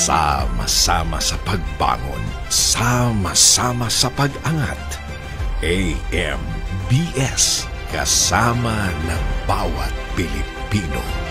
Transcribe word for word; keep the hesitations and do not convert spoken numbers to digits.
Sama-sama sa pagbangon, sama-sama sa pag-angat. A M B S, kasama ng bawat Pilipino.